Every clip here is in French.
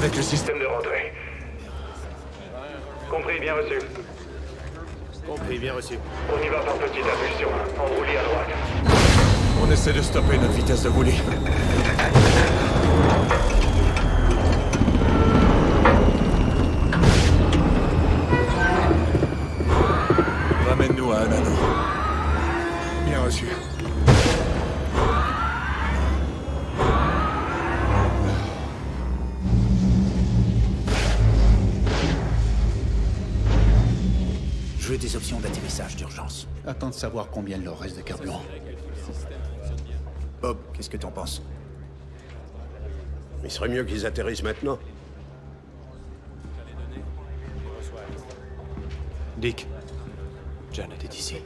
avec le système de rentrée. Compris, bien reçu. Compris, bien reçu. On y va par petite impulsion. Enroulé à droite. On essaie de stopper notre vitesse de roulis. Ramène-nous à un anneau. Bien reçu. Je veux des options d'atterrissage d'urgence. Attends de savoir combien il leur reste de carburant. Bob, qu'est-ce que t'en penses? Il serait mieux qu'ils atterrissent maintenant. Dick, Janet est ici.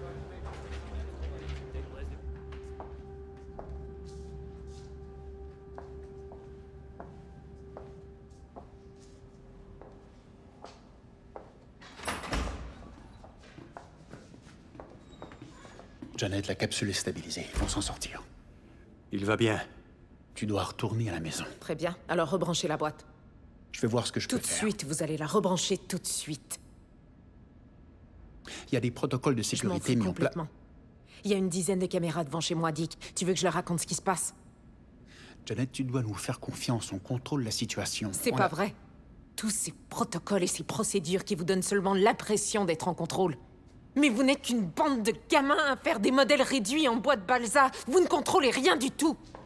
Janet, la capsule est stabilisée. Ils vont s'en sortir. Il va bien. Tu dois retourner à la maison. Très bien. Alors rebranchez la boîte. Je vais voir ce que je Tout peux de faire. suite, vous allez la rebrancher tout de suite. Il y a des protocoles de Je m'en sécurité fous mis en place. complètement. Il y a une dizaine de caméras devant chez moi, Dick. Tu veux que je leur raconte ce qui se passe? Janet, tu dois nous faire confiance. On contrôle la situation. C'est On pas a- vrai. Tous ces protocoles et ces procédures qui vous donnent seulement l'impression d'être en contrôle. Mais vous n'êtes qu'une bande de gamins à faire des modèles réduits en bois de balsa. Vous ne contrôlez rien du tout.